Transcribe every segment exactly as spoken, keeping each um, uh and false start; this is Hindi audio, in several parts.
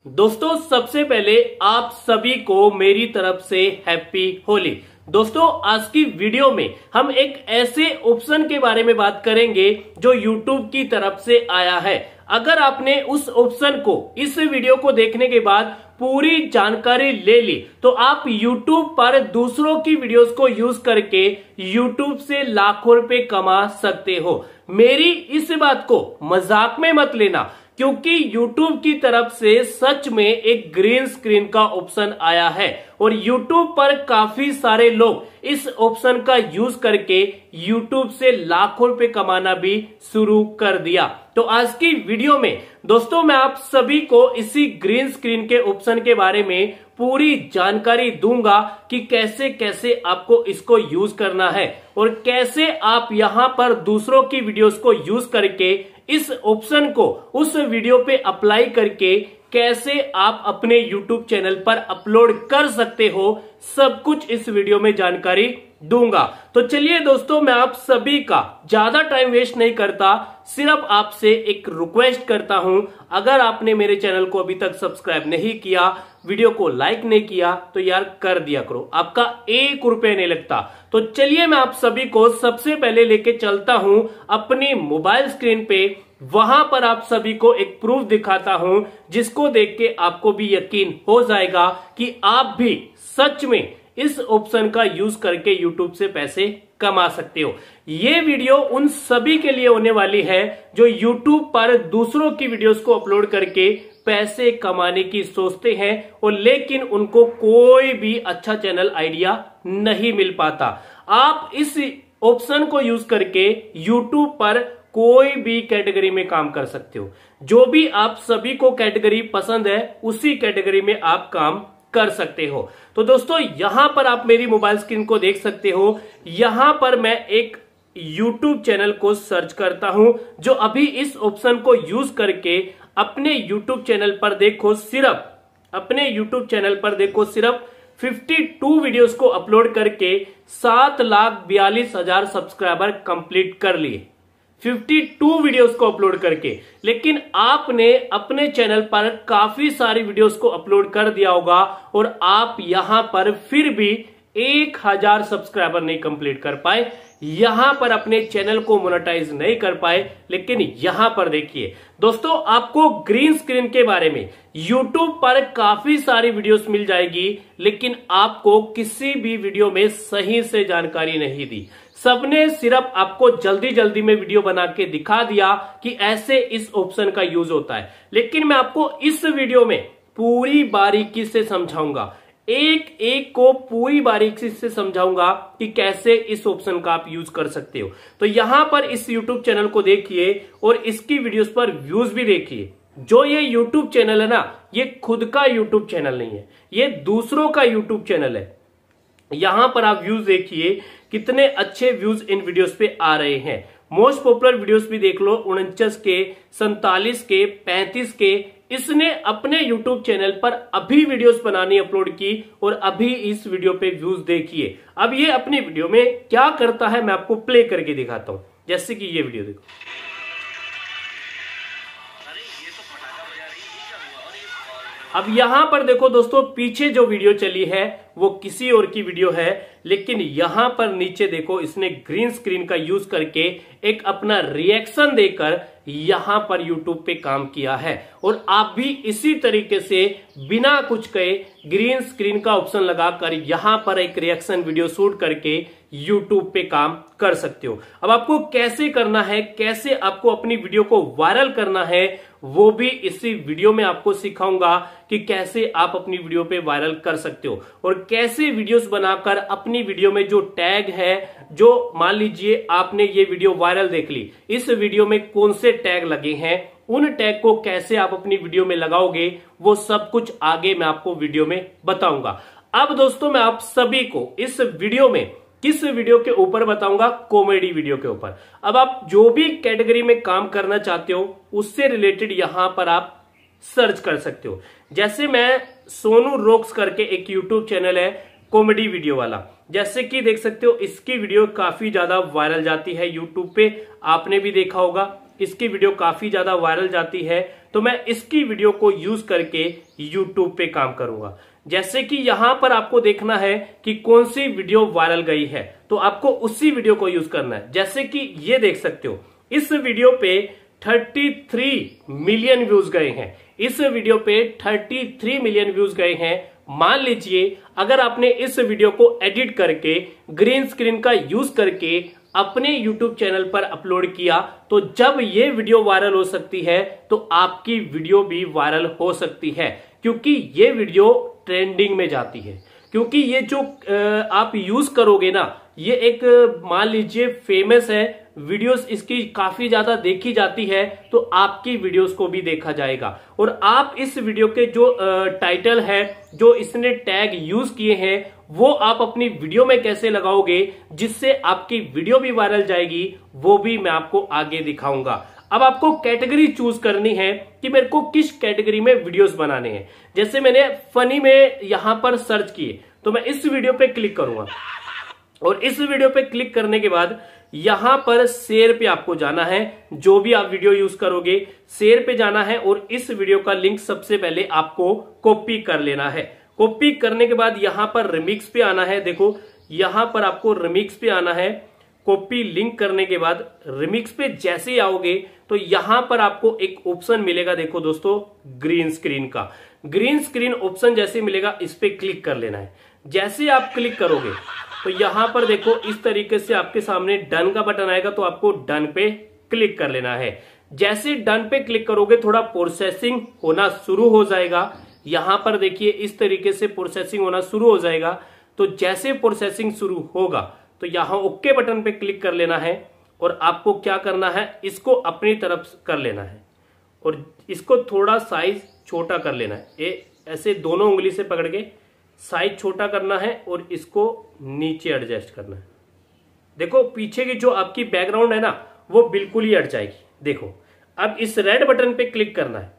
दोस्तों सबसे पहले आप सभी को मेरी तरफ से हैप्पी होली। दोस्तों आज की वीडियो में हम एक ऐसे ऑप्शन के बारे में बात करेंगे जो यूट्यूब की तरफ से आया है। अगर आपने उस ऑप्शन को इस वीडियो को देखने के बाद पूरी जानकारी ले ली तो आप YouTube पर दूसरों की वीडियोस को यूज करके YouTube से लाखों रुपए कमा सकते हो। मेरी इस बात को मजाक में मत लेना, क्योंकि YouTube की तरफ से सच में एक ग्रीन स्क्रीन का ऑप्शन आया है और YouTube पर काफी सारे लोग इस ऑप्शन का यूज करके YouTube से लाखों रुपए कमाना भी शुरू कर दिया। तो आज की वीडियो में दोस्तों मैं आप सभी को इसी ग्रीन स्क्रीन के ऑप्शन के बारे में पूरी जानकारी दूंगा कि कैसे कैसे आपको इसको यूज करना है और कैसे आप यहां पर दूसरों की वीडियोस को यूज करके इस ऑप्शन को उस वीडियो पे अप्लाई करके कैसे आप अपने YouTube चैनल पर अपलोड कर सकते हो, सब कुछ इस वीडियो में जानकारी दूंगा। तो चलिए दोस्तों मैं आप सभी का ज्यादा टाइम वेस्ट नहीं करता, सिर्फ आपसे एक रिक्वेस्ट करता हूं, अगर आपने मेरे चैनल को अभी तक सब्सक्राइब नहीं किया, वीडियो को लाइक नहीं किया तो यार कर दिया करो, आपका एक रुपए नहीं लगता। तो चलिए मैं आप सभी को सबसे पहले लेके चलता हूं अपनी मोबाइल स्क्रीन पे, वहां पर आप सभी को एक प्रूफ दिखाता हूं जिसको देख के आपको भी यकीन हो जाएगा कि आप भी सच में इस ऑप्शन का यूज करके YouTube से पैसे कमा सकते हो। ये वीडियो उन सभी के लिए होने वाली है जो YouTube पर दूसरों की वीडियोस को अपलोड करके पैसे कमाने की सोचते हैं और लेकिन उनको कोई भी अच्छा चैनल आइडिया नहीं मिल पाता। आप इस ऑप्शन को यूज करके YouTube पर कोई भी कैटेगरी में काम कर सकते हो। जो भी आप सभी को कैटेगरी पसंद है उसी कैटेगरी में आप काम कर सकते हो। तो दोस्तों यहां पर आप मेरी मोबाइल स्क्रीन को देख सकते हो, यहां पर मैं एक YouTube चैनल को सर्च करता हूं जो अभी इस ऑप्शन को यूज करके अपने YouTube चैनल पर देखो सिर्फ अपने YouTube चैनल पर देखो सिर्फ बावन वीडियोस को अपलोड करके सात लाख बयालीस हजार सब्सक्राइबर कंप्लीट कर लिए, बावन वीडियोस को अपलोड करके। लेकिन आपने अपने चैनल पर काफी सारी वीडियोस को अपलोड कर दिया होगा और आप यहां पर फिर भी एक हजार सब्सक्राइबर नहीं कंप्लीट कर पाए, यहां पर अपने चैनल को मोनेटाइज नहीं कर पाए। लेकिन यहां पर देखिए दोस्तों, आपको ग्रीन स्क्रीन के बारे में YouTube पर काफी सारी वीडियोस मिल जाएगी, लेकिन आपको किसी भी वीडियो में सही से जानकारी नहीं दी। सबने सिर्फ आपको जल्दी जल्दी में वीडियो बना के दिखा दिया कि ऐसे इस ऑप्शन का यूज होता है, लेकिन मैं आपको इस वीडियो में पूरी बारीकी से समझाऊंगा, एक एक को पूरी बारीकी से समझाऊंगा कि कैसे इस ऑप्शन का आप यूज कर सकते हो। तो यहां पर इस YouTube चैनल को देखिए और इसकी वीडियोस पर व्यूज भी देखिए। जो ये YouTube चैनल है ना, ये खुद का YouTube चैनल नहीं है, ये दूसरों का YouTube चैनल है। यहां पर आप व्यूज देखिए, कितने अच्छे व्यूज इन वीडियोस पे आ रहे हैं। मोस्ट पॉपुलर वीडियोस भी देख लो, उनचास के, सैंतालीस के, पैंतीस के। इसने अपने YouTube चैनल पर अभी वीडियोस बनानी अपलोड की और अभी इस वीडियो पे व्यूज देखिए। अब ये अपनी वीडियो में क्या करता है मैं आपको प्ले करके दिखाता हूं, जैसे कि ये वीडियो देखो। अब यहां पर देखो दोस्तों, पीछे जो वीडियो चली है वो किसी और की वीडियो है, लेकिन यहां पर नीचे देखो इसने ग्रीन स्क्रीन का यूज करके एक अपना रिएक्शन देकर यहां पर YouTube पे काम किया है। और आप भी इसी तरीके से बिना कुछ कहे ग्रीन स्क्रीन का ऑप्शन लगाकर यहां पर एक रिएक्शन वीडियो शूट करके YouTube पे काम कर सकते हो। अब आपको कैसे करना है, कैसे आपको अपनी वीडियो को वायरल करना है, वो भी इसी वीडियो में आपको सिखाऊंगा कि कैसे आप अपनी वीडियो पे वायरल कर सकते हो और कैसे वीडियोस बनाकर अपनी वीडियो में जो टैग है, जो मान लीजिए आपने ये वीडियो वायरल देख ली, इस वीडियो में कौन से टैग लगे हैं, उन टैग को कैसे आप अपनी वीडियो में लगाओगे, वो सब कुछ आगे मैं आपको वीडियो में बताऊंगा। अब दोस्तों मैं आप सभी को इस वीडियो में किस वीडियो के ऊपर बताऊंगा, कॉमेडी वीडियो के ऊपर। अब आप जो भी कैटेगरी में काम करना चाहते हो उससे रिलेटेड यहां पर आप सर्च कर सकते हो। जैसे मैं सोनू रॉक्स करके एक YouTube चैनल है कॉमेडी वीडियो वाला, जैसे कि देख सकते हो इसकी वीडियो काफी ज्यादा वायरल जाती है YouTube पे, आपने भी देखा होगा। इसकी वीडियो काफी ज्यादा वायरल जाती है। तो मैं इसकी वीडियो को यूज करके यूट्यूब पे काम करूंगा। जैसे कि यहां पर आपको देखना है कि कौन सी वीडियो वायरल गई है, तो आपको उसी वीडियो को यूज करना है। जैसे कि ये देख सकते हो, इस वीडियो पे तैंतीस मिलियन व्यूज गए हैं। इस वीडियो पे तैंतीस मिलियन व्यूज गए हैं। मान लीजिए अगर आपने इस वीडियो को एडिट करके ग्रीन स्क्रीन का यूज करके अपने यूट्यूब चैनल पर अपलोड किया, तो जब ये वीडियो वायरल हो सकती है तो आपकी वीडियो भी वायरल हो सकती है, क्योंकि ये वीडियो ट्रेंडिंग में जाती है। क्योंकि ये जो आप यूज करोगे ना, ये एक मान लीजिए फेमस है, वीडियोस इसकी काफी ज्यादा देखी जाती है, तो आपकी वीडियोस को भी देखा जाएगा। और आप इस वीडियो के जो टाइटल है, जो इसने टैग यूज किए हैं, वो आप अपनी वीडियो में कैसे लगाओगे जिससे आपकी वीडियो भी वायरल जाएगी, वो भी मैं आपको आगे दिखाऊंगा। अब आपको कैटेगरी चूज करनी है कि मेरे को किस कैटेगरी में वीडियोस बनाने हैं। जैसे मैंने फनी में यहां पर सर्च किए, तो मैं इस वीडियो पे क्लिक करूंगा और इस वीडियो पे क्लिक करने के बाद यहां पर शेयर पे आपको जाना है। जो भी आप वीडियो यूज करोगे, शेयर पे जाना है और इस वीडियो का लिंक सबसे पहले आपको कॉपी कर लेना है। कॉपी करने के बाद यहां पर रिमिक्स पे आना है। देखो यहां पर आपको रिमिक्स पे आना है। कॉपी लिंक करने के बाद रिमिक्स पे जैसे ही आओगे तो यहां पर आपको एक ऑप्शन मिलेगा, देखो दोस्तों, ग्रीन स्क्रीन का। ग्रीन स्क्रीन ऑप्शन जैसे मिलेगा, इस पे क्लिक कर लेना है। जैसे आप क्लिक करोगे तो यहां पर देखो इस तरीके से आपके सामने डन का बटन आएगा, तो आपको डन पे क्लिक कर लेना है। जैसे डन पे क्लिक करोगे थोड़ा प्रोसेसिंग होना शुरू हो जाएगा। यहां पर देखिए इस तरीके से प्रोसेसिंग होना शुरू हो जाएगा। तो जैसे प्रोसेसिंग शुरू होगा तो यहां ओके बटन पे क्लिक कर लेना है और आपको क्या करना है, इसको अपनी तरफ कर लेना है और इसको थोड़ा साइज छोटा कर लेना है। ये ऐसे दोनों उंगली से पकड़ के साइज छोटा करना है और इसको नीचे एडजस्ट करना है। देखो पीछे की जो आपकी बैकग्राउंड है ना, वो बिल्कुल ही हट जाएगी। देखो अब इस रेड बटन पे क्लिक करना है।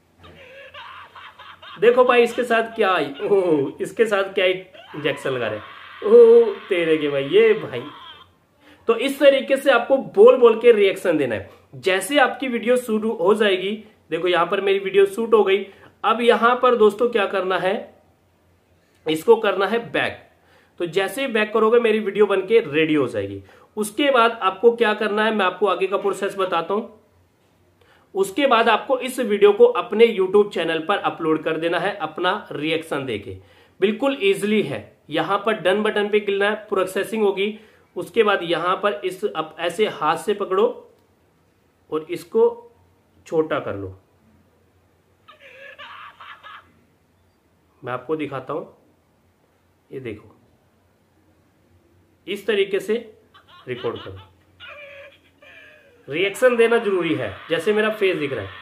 देखो भाई इसके साथ क्या आई, ओह इसके साथ क्या इंजेक्शन लगा रहे, ओह तेरे के भाई ये भाई। तो इस तरीके से आपको बोल बोल के रिएक्शन देना है। जैसे आपकी वीडियो शुरू हो जाएगी, देखो यहां पर मेरी वीडियो शूट हो गई। अब यहां पर दोस्तों क्या करना है, इसको करना है बैक। तो जैसे ही बैक करोगे मेरी वीडियो बनके रेडी हो जाएगी। उसके बाद आपको क्या करना है, मैं आपको आगे का प्रोसेस बताता हूं। उसके बाद आपको इस वीडियो को अपने यूट्यूब चैनल पर अपलोड कर देना है अपना रिएक्शन देके। बिल्कुल इजीली है। यहां पर डन बटन पे क्लिक करना है, प्रोसेसिंग होगी। उसके बाद यहां पर इस अब ऐसे हाथ से पकड़ो और इसको छोटा कर लो। मैं आपको दिखाता हूं, ये देखो इस तरीके से रिकॉर्ड करो। रिएक्शन देना जरूरी है, जैसे मेरा फेस दिख रहा है।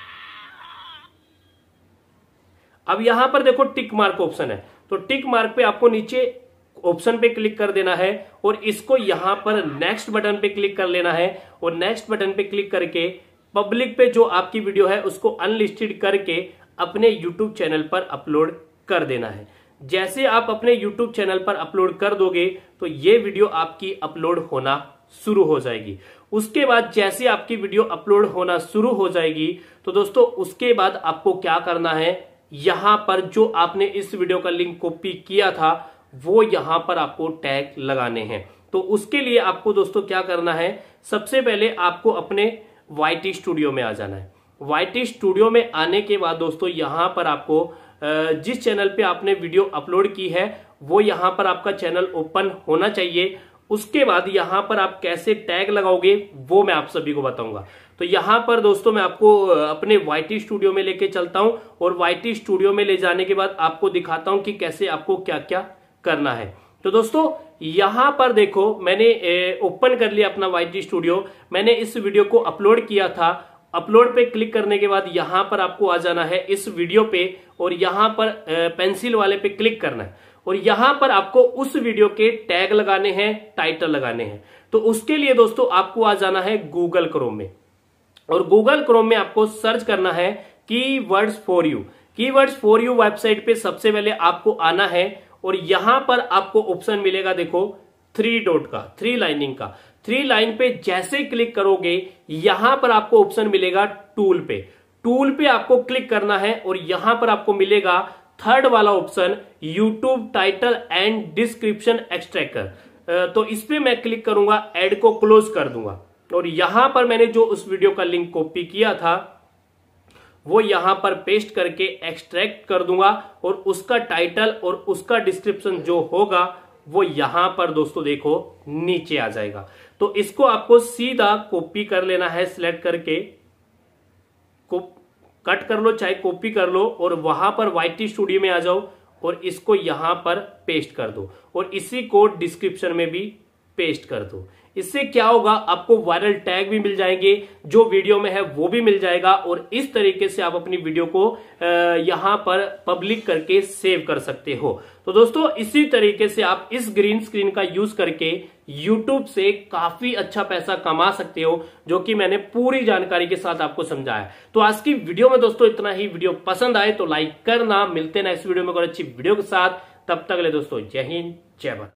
अब यहां पर देखो टिक मार्क ऑप्शन है, तो टिक मार्क पे आपको नीचे ऑप्शन पे क्लिक कर देना है और इसको यहां पर नेक्स्ट बटन पे क्लिक कर लेना है और नेक्स्ट बटन पे क्लिक करके पब्लिक पे जो आपकी वीडियो है उसको अनलिस्टेड करके अपने यूट्यूब चैनल पर अपलोड कर देना है। जैसे आप अपने यूट्यूब चैनल पर अपलोड कर दोगे तो ये वीडियो आपकी अपलोड होना शुरू हो जाएगी। उसके बाद जैसे आपकी वीडियो अपलोड होना शुरू हो जाएगी तो दोस्तों उसके बाद आपको क्या करना है, यहां पर जो आपने इस वीडियो का लिंक कॉपी किया था वो यहां पर आपको टैग लगाने हैं। तो उसके लिए आपको दोस्तों क्या करना है, सबसे पहले आपको अपने वाईटी स्टूडियो में आ जाना है। वाईटी स्टूडियो में आने के बाद दोस्तों यहां पर आपको जिस चैनल पे आपने वीडियो अपलोड की है वो यहां पर आपका चैनल ओपन होना चाहिए। उसके बाद यहां पर आप कैसे टैग लगाओगे वो मैं आप सभी को बताऊंगा। तो यहां पर दोस्तों मैं आपको अपने वाईटी स्टूडियो में लेके चलता हूं और वाईटी स्टूडियो में ले जाने के बाद आपको दिखाता हूं कि कैसे आपको क्या क्या करना है। तो दोस्तों यहां पर देखो मैंने ओपन कर लिया अपना वाईटी स्टूडियो। मैंने इस वीडियो को अपलोड किया था। अपलोड पे क्लिक करने के बाद यहां पर आपको आ जाना है इस वीडियो पे और यहां पर पेंसिल वाले पे क्लिक करना है और यहां पर आपको उस वीडियो के टैग लगाने हैं, टाइटल लगाने हैं। तो उसके लिए दोस्तों आपको आ जाना है गूगल क्रोम में और गूगल क्रोम में आपको सर्च करना है keywords for you. Keywords for you website पे सबसे पहले आपको आना है और यहां पर आपको ऑप्शन मिलेगा, देखो थ्री डॉट का, थ्री लाइनिंग का। थ्री लाइन पे जैसे क्लिक करोगे यहां पर आपको ऑप्शन मिलेगा टूल पे। टूल पे आपको क्लिक करना है और यहां पर आपको मिलेगा थर्ड वाला option YouTube title and description extractor. तो इस पे मैं क्लिक करूंगा, एड को क्लोज कर दूंगा और यहां पर मैंने जो उस वीडियो का लिंक कॉपी किया था वो यहां पर पेस्ट करके एक्सट्रैक्ट कर दूंगा और उसका टाइटल और उसका डिस्क्रिप्शन जो होगा वो यहां पर दोस्तों देखो नीचे आ जाएगा। तो इसको आपको सीधा कॉपी कर लेना है, सिलेक्ट करके को कट कर लो चाहे कॉपी कर लो और वहां पर वाईटी स्टूडियो में आ जाओ और इसको यहां पर पेस्ट कर दो और इसी को डिस्क्रिप्शन में भी पेस्ट कर दो। इससे क्या होगा, आपको वायरल टैग भी मिल जाएंगे, जो वीडियो में है वो भी मिल जाएगा और इस तरीके से आप अपनी वीडियो को यहां पर पब्लिक करके सेव कर सकते हो। तो दोस्तों इसी तरीके से आप इस ग्रीन स्क्रीन का यूज करके यूट्यूब से काफी अच्छा पैसा कमा सकते हो, जो कि मैंने पूरी जानकारी के साथ आपको समझाया। तो आज की वीडियो में दोस्तों इतना ही। वीडियो पसंद आए तो लाइक करना। मिलते हैं नेक्स्ट वीडियो में और अच्छी वीडियो के साथ। तब तक ले दोस्तों जय हिंद जय भारत।